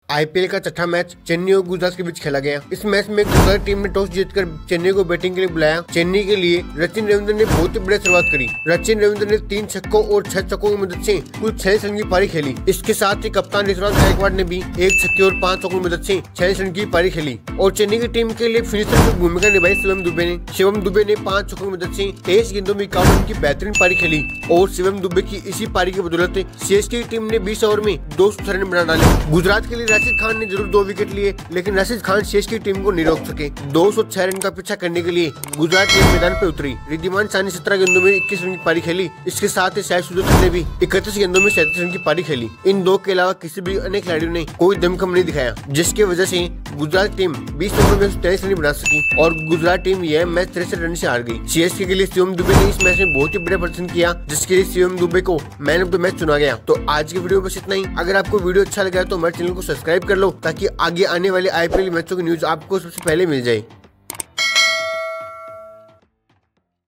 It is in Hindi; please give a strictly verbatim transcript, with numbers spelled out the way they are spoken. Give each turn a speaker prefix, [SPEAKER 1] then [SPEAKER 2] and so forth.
[SPEAKER 1] आईपीएल का छठा मैच चेन्नई और गुजरात के बीच खेला गया। इस मैच में गुजरात टीम ने टॉस जीतकर चेन्नई को बैटिंग के लिए बुलाया। चेन्नई के लिए सचिन रविंद्र ने बहुत ही बढ़िया शुरुआत करी। सचिन रविंद्र ने तीन छक्कों और छह चक्कों की मदद से कुल छह रन की पारी खेली। इसके साथ ही कप्तान ऋतुराज गायकवाड़ ने भी एक छक्के और पांच चौकों की मदद से छह रन की पारी खेली। और चेन्नई की टीम के लिए फिनिशर की भूमिका निभाई शिवम दुबे ने। शिवम दुबे ने पांच छक्कों की मदद से तेईस गेंदों में इक्यावन रन की बेहतरीन पारी खेली। और शिवम दुबे की इसी पारी की बदौलत सीएसके की टीम ने बीस ओवर में दो सौ रन बना डाले। गुजरात के लिए राशिद खान ने जरूर दो विकेट लिए, लेकिन राशिद खान सीएसके की टीम को नहीं रोक सके। दो सौ छह रन का पीछा करने के लिए गुजरात टीम मैदान पर उतरी। रिद्धिमान शाह ने सत्रह गेंदों में इक्कीस रन की पारी खेली। इसके साथ ही शाहिद सुदर्शन ने भी इकतीस गेंदों में सैंतीस रन की पारी खेली। इन दो के अलावा किसी भी अन्य खिलाड़ियों ने कोई दमखम नहीं दिखाया, जिसकी वजह से गुजरात टीम बीस ओवर में तेईस रन बना सकी और गुजरात टीम यह मैच तिरसठ रन से हार गई। सीएसके के लिए शिवम दुबे ने इस मैच में बहुत ही बढ़िया प्रदर्शन किया, जिसके लिए शिवम दुबे को मैन ऑफ द मैच चुना गया। तो आज की वीडियो में बस इतना ही। अगर आपको वीडियो अच्छा लगा तो हमारे चैनल को सब्सक्राइब कर लो, ताकि आगे आने वाले आईपीएल मैचों की न्यूज आपको सबसे पहले मिल जाए।